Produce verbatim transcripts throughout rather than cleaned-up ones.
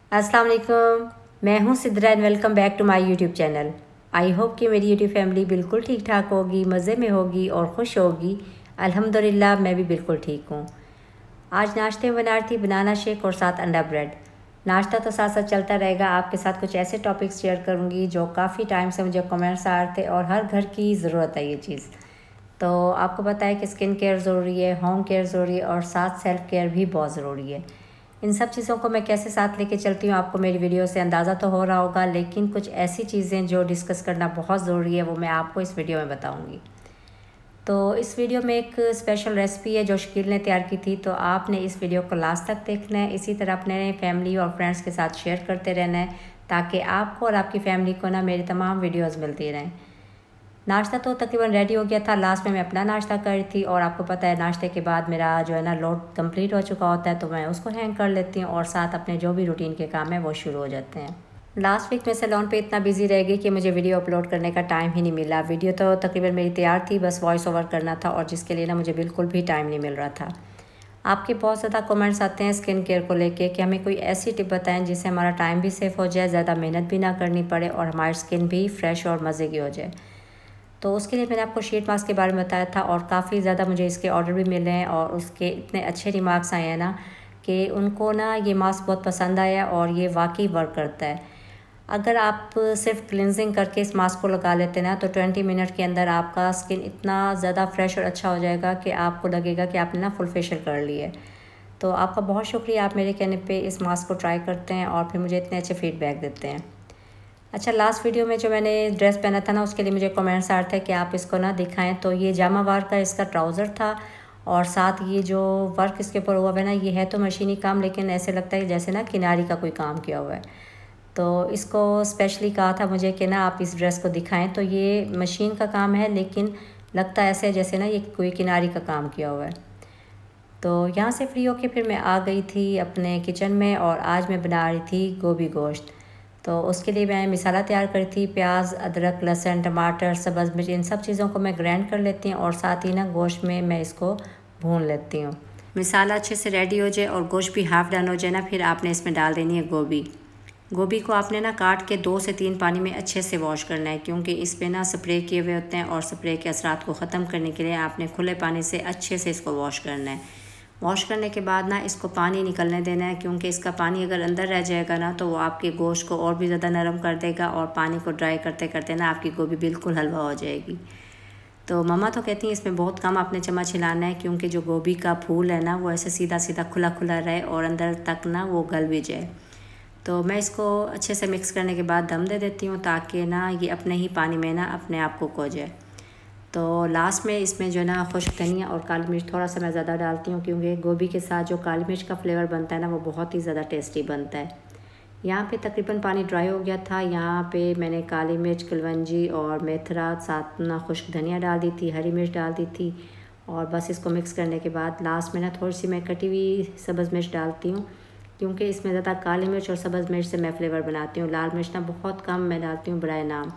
अस्सलाम वालेकुम, मैं हूँ Sidra and welcome back to my YouTube channel. I hope कि मेरी यूट्यूब फैमिली बिल्कुल ठीक ठाक होगी, मज़े में होगी और खुश होगी। अल्हम्दुलिल्लाह मैं भी बिल्कुल ठीक हूँ। आज नाश्ते में बना रही थी बनाना शेक और साथ अंडा ब्रेड। नाश्ता तो साथ साथ चलता रहेगा, आपके साथ कुछ ऐसे टॉपिक्स शेयर करूँगी जो काफ़ी टाइम से मुझे कमेंट्स आ रहे थे और हर घर की ज़रूरत है ये चीज़। तो आपको पता है कि स्किन केयर ज़रूरी है, होम केयर ज़रूरी है और साथ सेल्फ केयर भी बहुत ज़रूरी है। इन सब चीज़ों को मैं कैसे साथ लेके चलती हूँ आपको मेरी वीडियो से अंदाज़ा तो हो रहा होगा, लेकिन कुछ ऐसी चीज़ें जो डिस्कस करना बहुत ज़रूरी है वो मैं आपको इस वीडियो में बताऊँगी। तो इस वीडियो में एक स्पेशल रेसिपी है जो शकील ने तैयार की थी, तो आपने इस वीडियो को लास्ट तक देखना है। इसी तरह अपने फैमिली और फ्रेंड्स के साथ शेयर करते रहना है ताकि आपको और आपकी फैमिली को ना मेरी तमाम वीडियोज़ मिलती रहें। नाश्ता तो तकरीबन रेडी हो गया था, लास्ट में मैं अपना नाश्ता कर रही थी और आपको पता है नाश्ते के बाद मेरा जो है ना लोड कंप्लीट हो चुका होता है, तो मैं उसको हैंग कर लेती हूँ और साथ अपने जो भी रूटीन के काम है वो शुरू हो जाते हैं। लास्ट वीक में सैलून पे इतना बिजी रह गई कि मुझे वीडियो अपलोड करने का टाइम ही नहीं मिला। वीडियो तो तकरीबन मेरी तैयार थी, बस वॉइस ओवर करना था और जिसके लिए ना मुझे बिल्कुल भी टाइम नहीं मिल रहा था। आपके बहुत ज़्यादा कमेंट्स आते हैं स्किन केयर को लेके कि हमें कोई ऐसी टिप बताएं जिससे हमारा टाइम भी सेफ हो जाए, ज़्यादा मेहनत भी ना करनी पड़े और हमारी स्किन भी फ्रेश और मज़े की हो जाए। तो उसके लिए मैंने आपको शीट मास्क के बारे में बताया था और काफ़ी ज़्यादा मुझे इसके ऑर्डर भी मिले हैं और उसके इतने अच्छे रिमार्क्स आए हैं ना कि उनको ना ये मास्क बहुत पसंद आया और ये वाकई वर्क करता है। अगर आप सिर्फ क्लिनजिंग करके इस मास्क को लगा लेते ना तो ट्वेंटी मिनट के अंदर आपका स्किन इतना ज़्यादा फ्रेश और अच्छा हो जाएगा कि आपको लगेगा कि आपने ना फुल फेशियल कर लिया है। तो आपका बहुत शुक्रिया, आप मेरे कहने पे इस मास्क को ट्राई करते हैं और फिर मुझे इतने अच्छे फीडबैक देते हैं। अच्छा, लास्ट वीडियो में जो मैंने ड्रेस पहना था ना उसके लिए मुझे कमेंट्स आ रहे थे कि आप इसको ना दिखाएं, तो ये जामा वार का इसका ट्राउज़र था और साथ ये जो वर्क इसके ऊपर हुआ है ना ये है तो मशीनी काम, लेकिन ऐसे लगता है जैसे ना किनारी का कोई काम किया हुआ है। तो इसको स्पेशली कहा था मुझे कि ना आप इस ड्रेस को दिखाएं, तो ये मशीन का काम है लेकिन लगता ऐसे जैसे ना ये कोई किनारी का काम किया हुआ है। तो यहाँ से फ्री होके फिर मैं आ गई थी अपने किचन में और आज मैं बना रही थी गोभी गोश्त। तो उसके लिए मैं मिसाला तैयार करी थी, प्याज, अदरक, लहसुन, टमाटर, सब्ज़ मिर्च, इन सब चीज़ों को मैं ग्राइंड कर लेती हूँ और साथ ही ना गोश्त में मैं इसको भून लेती हूँ। मिसाला अच्छे से रेडी हो जाए और गोश्त भी हाफ़ डन हो जाए ना, फिर आपने इसमें डाल देनी है गोभी। गोभी को आपने ना काट के दो से तीन पानी में अच्छे से वॉश करना है, क्योंकि इस पर ना स्प्रे किए हुए होते हैं और स्प्रे के असरात को ख़त्म करने के लिए आपने खुले पानी से अच्छे से इसको वॉश करना है। वॉश करने के बाद ना इसको पानी निकलने देना है, क्योंकि इसका पानी अगर अंदर रह जाएगा ना तो वो आपके गोश्त को और भी ज़्यादा नरम कर देगा और पानी को ड्राई करते करते ना आपकी गोभी बिल्कुल हलवा हो जाएगी। तो मम्मा तो कहती हैं इसमें बहुत कम आपने चम्मच हिलाना है, क्योंकि जो गोभी का फूल है ना वो ऐसे सीधा सीधा खुला खुला रहे और अंदर तक ना वो गल भी जाए। तो मैं इसको अच्छे से मिक्स करने के बाद दम दे देती हूँ ताकि ना ये अपने ही पानी में ना अपने आप कुक हो जाए। तो लास्ट में इसमें जो है ना खुश्क धनिया और काली मिर्च थोड़ा सा मैं ज़्यादा डालती हूँ, क्योंकि गोभी के साथ जो काली मिर्च का फ्लेवर बनता है ना वो बहुत ही ज़्यादा टेस्टी बनता है। यहाँ पे तकरीबन पानी ड्राई हो गया था। यहाँ पे मैंने काली मिर्च, कलवंजी और मेथरा साथ ना खुश्क धनिया डाल दी थी, हरी मिर्च डाल दी थी और बस इसको मिक्स करने के बाद लास्ट में ना थोड़ी सी मैं कटी हुई सब्ज़ मिर्च डालती हूँ, क्योंकि इसमें ज़्यादा काली मिर्च और सब्ज़ मिर्च से मैं फ्लेवर बनाती हूँ। लाल मिर्च ना बहुत कम मैं डालती हूँ बराए नाम।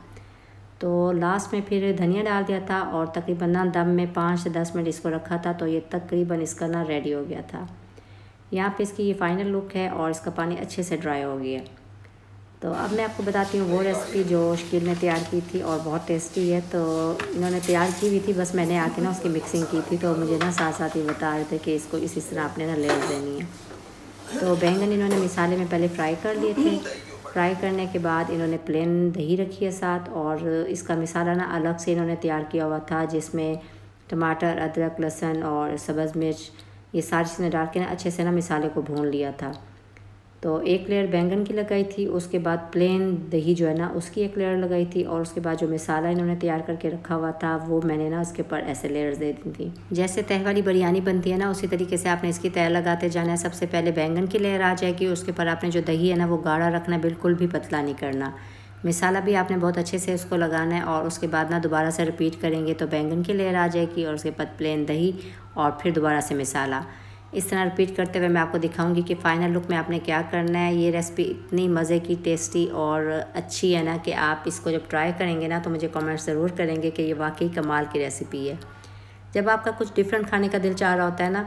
तो लास्ट में फिर धनिया डाल दिया था और तकरीबन ना दम में पाँच से दस मिनट इसको रखा था, तो ये तकरीबन इसका ना रेडी हो गया था। यहाँ पे इसकी ये फाइनल लुक है और इसका पानी अच्छे से ड्राई हो गया। तो अब मैं आपको बताती हूँ वो रेसिपी जो शकील ने तैयार की थी और बहुत टेस्टी है। तो इन्होंने तैयार की हुई थी, बस मैंने आके ना उसकी मिक्सिंग की थी, तो मुझे ना साथ साथ ही बता रहे थे कि इसको इसी तरह आपने ना लेयर देनी है। तो बैंगन इन्होंने मिसाले में पहले फ्राई कर लिए थे। फ्राई करने के बाद इन्होंने प्लेन दही रखी है साथ, और इसका मिसाला ना अलग से इन्होंने तैयार किया हुआ था जिसमें टमाटर, अदरक, लहसुन और सब्ज़ मिर्च ये सारी चीज़ें डाल के ना अच्छे से ना मिसाले को भून लिया था। तो एक लेयर बैंगन की लगाई थी, उसके बाद प्लेन दही जो है ना उसकी एक लेयर लगाई थी और उसके बाद जो मिसाला इन्होंने तैयार करके रखा हुआ था वो मैंने ना उसके ऊपर ऐसे लेयर्स दे दी थी। जैसे तह वाली बिरयानी बनती है ना उसी तरीके से आपने इसकी तह लगाते जाना है। सबसे पहले बैंगन की लेयर आ जाएगी, उसके ऊपर आपने जो दही है ना वो गाढ़ा रखना है, बिल्कुल भी पतला नहीं करना। मिसाला भी आपने बहुत अच्छे से उसको लगाना है और उसके बाद ना दोबारा से रिपीट करेंगे तो बैंगन की लेयर आ जाएगी और उसके बाद प्लेन दही और फिर दोबारा से मिसाला। इस तरह रिपीट करते हुए मैं आपको दिखाऊंगी कि फ़ाइनल लुक में आपने क्या करना है। ये रेसिपी इतनी मज़े की, टेस्टी और अच्छी है ना कि आप इसको जब ट्राई करेंगे ना तो मुझे कमेंट ज़रूर करेंगे कि ये वाकई कमाल की रेसिपी है। जब आपका कुछ डिफरेंट खाने का दिल चाह रहा होता है ना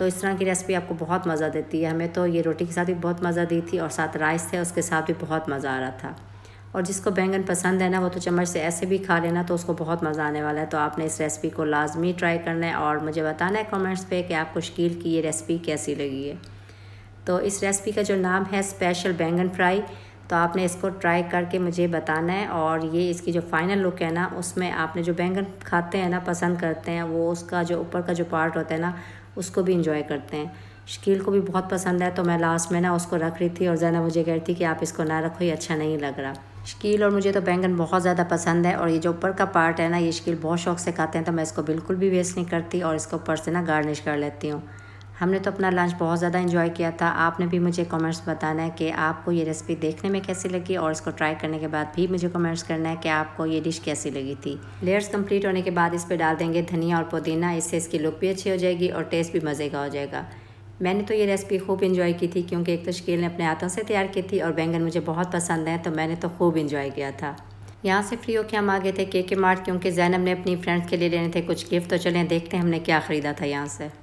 तो इस तरह की रेसिपी आपको बहुत मज़ा देती है। हमें तो ये रोटी के साथ भी बहुत मज़ा दी थी और साथ राइस थे उसके साथ भी बहुत मज़ा आ रहा था। और जिसको बैंगन पसंद है ना वो तो चम्मच से ऐसे भी खा लेना, तो उसको बहुत मज़ा आने वाला है। तो आपने इस रेसिपी को लाजमी ट्राई करना है और मुझे बताना है कमेंट्स पे कि आपको शकील की ये रेसिपी कैसी लगी है। तो इस रेसिपी का जो नाम है स्पेशल बैंगन फ्राई, तो आपने इसको ट्राई करके मुझे बताना है। और ये इसकी जो फाइनल लुक है ना, उसमें आपने जो बैंगन खाते हैं ना, पसंद करते हैं, वो उसका जो ऊपर का जो पार्ट होता है ना, उसको भी इंजॉय करते हैं। शकील को भी बहुत पसंद है, तो मैं लास्ट में ना उसको रख रही थी और ज़ैना मुझे कह रही थी कि आप इसको ना रखो, ये अच्छा नहीं लग रहा। शकील और मुझे तो बैंगन बहुत ज़्यादा पसंद है और ये जो ऊपर का पार्ट है ना, ये शकील बहुत शौक़ से खाते हैं, तो मैं इसको बिल्कुल भी वेस्ट नहीं करती और इसको ऊपर से ना गार्निश कर लेती हूँ। हमने तो अपना लंच बहुत ज़्यादा एंजॉय किया था। आपने भी मुझे कमेंट्स बताना है कि आपको ये रेसिपी देखने में कैसी लगी और इसको ट्राई करने के बाद भी मुझे कमेंट्स करना है कि आपको ये डिश कैसी लगी थी। लेयर्स कंप्लीट होने के बाद इस पर डाल देंगे धनिया और पुदीना, इससे इसकी लुक भी अच्छी हो जाएगी और टेस्ट भी मज़े का हो जाएगा। मैंने तो ये रेसिपी खूब इंजॉय की थी, क्योंकि एक तो शकील ने अपने हाथों से तैयार की थी और बैंगन मुझे बहुत पसंद है, तो मैंने तो खूब इंजॉय किया था। यहाँ से फ्री होकर हम आ गए थे के के मार्ट, क्योंकि ज़ैनब ने अपनी फ्रेंड्स के लिए लेने थे कुछ गिफ्ट। तो चलें देखते हैं हमने क्या ख़रीदा था यहाँ से।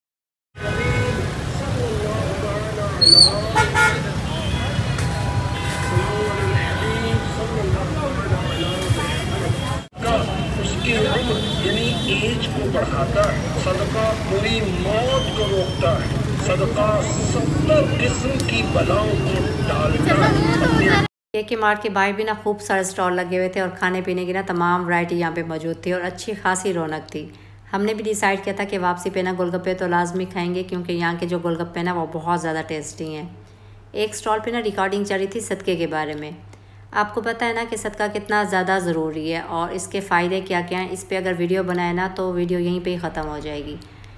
उसकी उम्र यानी एज को बढ़ाता है, सदका पूरी मौत को रोकता है, सदका सत्तर किस्म की बलाओं को डालता है। के के मार्ट के बाहर भी ना खूब सारे स्टॉल लगे हुए थे और खाने पीने की ना तमाम वैरायटी यहाँ पे मौजूद थी और अच्छी खासी रौनक थी। हमने भी डिसाइड किया था कि वापसी पे ना गोलगप्पे तो लाजमी खाएंगे, क्योंकि यहाँ के जो गोलगप्पे ना वो बहुत ज़्यादा टेस्टी हैं। एक स्टॉल पे ना रिकॉर्डिंग चल रही थी सदक़े के बारे में। आपको पता है ना कि सदका कितना ज़्यादा ज़रूरी है और इसके फ़ायदे क्या क्या हैं। इस पर अगर वीडियो बनाए ना तो वीडियो यहीं पे ही ख़त्म हो जाएगी।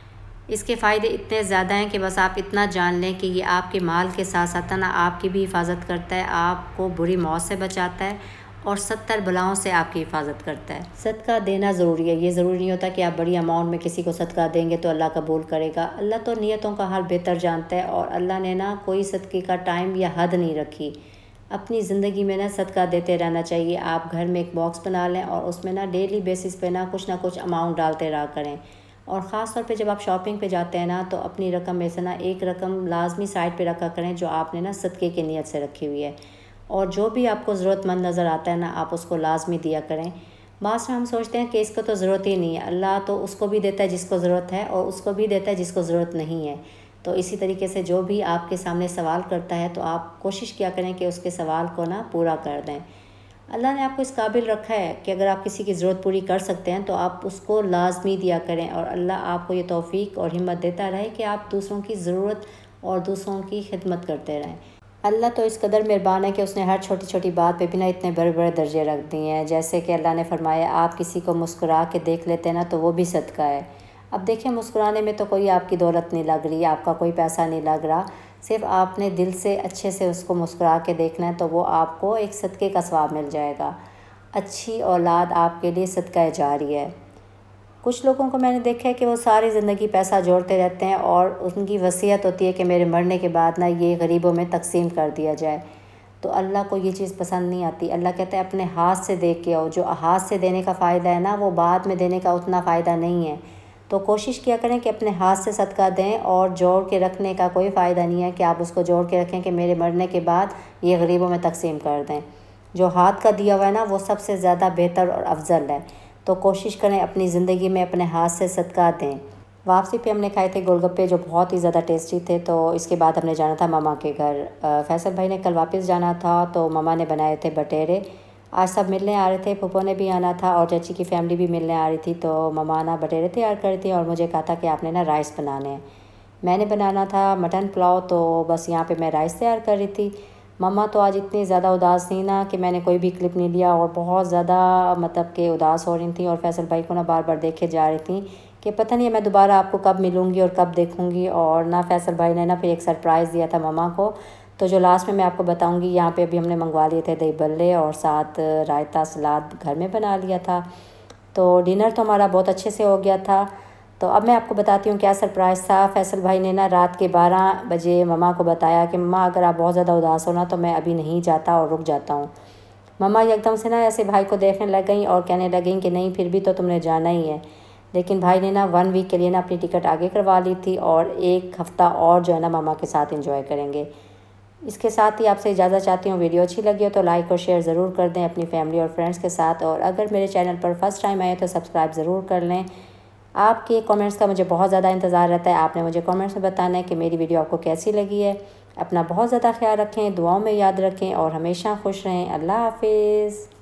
इसके फ़ायदे इतने ज़्यादा हैं कि बस आप इतना जान लें कि ये आपके माल के साथ साथ ना आपकी भी हिफाजत करता है, आपको बुरी मौत से बचाता है और सत्तर बलाओं से आपकी हिफाजत करता है। सदका देना ज़रूरी है। ये ज़रूरी नहीं होता कि आप बड़ी अमाउंट में किसी को सदका देंगे तो अल्लाह कबूल करेगा। अल्लाह तो नीयतों का हाल बेहतर जानता है और अल्लाह ने ना कोई सदक़े का टाइम या हद नहीं रखी। अपनी ज़िंदगी में ना सदका देते रहना चाहिए। आप घर में एक बॉक्स बना लें और उसमें ना डेली बेसिस पे ना कुछ ना कुछ अमाउंट डालते रहा करें। और ख़ास तौर पे जब आप शॉपिंग पे जाते हैं ना, तो अपनी रकम में से ना एक रकम लाजमी साइड पे रखा करें जो आपने ना सदक़े की नीयत से रखी हुई है। और जो भी आपको ज़रूरतमंद नज़र आता है ना, आप उसको लाजमी दिया करें। बाद में हम सोचते हैं कि इसको तो ज़रूरत ही नहीं है। अल्लाह तो उसको भी देता है जिसको ज़रूरत है और उसको भी देता है जिसको ज़रूरत नहीं है। तो इसी तरीके से जो भी आपके सामने सवाल करता है, तो आप कोशिश किया करें कि उसके सवाल को ना पूरा कर दें। अल्लाह ने आपको इस काबिल रखा है कि अगर आप किसी की ज़रूरत पूरी कर सकते हैं तो आप उसको लाजमी दिया करें और अल्लाह आपको ये तौफीक और हिम्मत देता रहे कि आप दूसरों की ज़रूरत और दूसरों की खिदमत करते रहें। अल्लाह तो इस कदर मेहरबान है कि उसने हर छोटी छोटी बात पे भी ना इतने बड़े बड़े दर्जे रख दिए हैं। जैसे कि अल्लाह ने फरमाया, आप किसी को मुस्कुरा के देख लेते हैं ना तो वो भी सदका है। अब देखिए, मुस्कुराने में तो कोई आपकी दौलत नहीं लग रही, आपका कोई पैसा नहीं लग रहा, सिर्फ आपने दिल से अच्छे से उसको मुस्कुरा के देखना है, तो वो आपको एक सदक़े का सवाब मिल जाएगा। अच्छी औलाद आपके लिए सदका जारी है। कुछ लोगों को मैंने देखा है कि वो सारी ज़िंदगी पैसा जोड़ते रहते हैं और उनकी वसीयत होती है कि मेरे मरने के बाद ना ये गरीबों में तकसीम कर दिया जाए। तो अल्लाह को ये चीज़ पसंद नहीं आती। अल्लाह कहता है अपने हाथ से दे के आओ। जो हाथ से देने का फ़ायदा है ना, वो बाद में देने का उतना फ़ायदा नहीं है। तो कोशिश किया करें कि अपने हाथ से सदका दें और जोड़ के रखने का कोई फ़ायदा नहीं है कि आप उसको जोड़ के रखें कि मेरे मरने के बाद ये गरीबों में तकसीम कर दें। जो हाथ का दिया हुआ है ना, वो सबसे ज़्यादा बेहतर और अफजल है। तो कोशिश करें अपनी ज़िंदगी में अपने हाथ से सदका दें। वापसी पे हमने खाए थे गोलगप्पे जो बहुत ही ज़्यादा टेस्टी थे। तो इसके बाद हमने जाना था मामा के घर। फैसल भाई ने कल वापस जाना था, तो मामा ने बनाए थे बटेरे। आज सब मिलने आ रहे थे, फूफो ने भी आना था और चाची की फैमिली भी मिलने आ रही थी। तो मामा ना बटेरे तैयार कर रही थी और मुझे कहा था कि आपने ना राइस बनाने हैं। मैंने बनाना था मटन पुलाव, तो बस यहाँ पे मैं राइस तैयार कर रही थी। मम्मा तो आज इतनी ज़्यादा उदास थी ना कि मैंने कोई भी क्लिप नहीं लिया और बहुत ज़्यादा मतलब कि उदास हो रही थी और फैसल भाई को ना बार बार देखे जा रही थी कि पता नहीं मैं दोबारा आपको कब मिलूँगी और कब देखूँगी। और ना फैसल भाई ने ना फिर एक सरप्राइज़ दिया था मम्मा को, तो जो लास्ट में मैं आपको बताऊंगी। यहाँ पे अभी हमने मंगवा लिए थे दही बल्ले और साथ रायता सलाद घर में बना लिया था। तो डिनर तो हमारा बहुत अच्छे से हो गया था। तो अब मैं आपको बताती हूँ क्या सरप्राइज़ था। फैसल भाई ने ना रात के बारह बजे मम्मा को बताया कि मम्मा अगर आप बहुत ज़्यादा उदास हो ना तो मैं अभी नहीं जाता और रुक जाता हूँ। मम्मा एकदम से ना ऐसे भाई को देखने लग गई और कहने लगें कि नहीं फिर भी तो तुमने जाना ही है। लेकिन भाई ने ना वन वीक के लिए ना अपनी टिकट आगे करवा ली थी और एक हफ़्ता और जो है ना मामा के साथ एंजॉय करेंगे। इसके साथ ही आपसे इजाज़त चाहती हूँ। वीडियो अच्छी लगी हो तो लाइक और शेयर ज़रूर कर दें अपनी फैमिली और फ्रेंड्स के साथ, और अगर मेरे चैनल पर फर्स्ट टाइम आए तो सब्सक्राइब ज़रूर कर लें। आपके कमेंट्स का मुझे बहुत ज़्यादा इंतज़ार रहता है। आपने मुझे कमेंट्स में बताना है कि मेरी वीडियो आपको कैसी लगी है। अपना बहुत ज़्यादा ख्याल रखें, दुआओं में याद रखें और हमेशा खुश रहें। अल्लाह हाफिज़।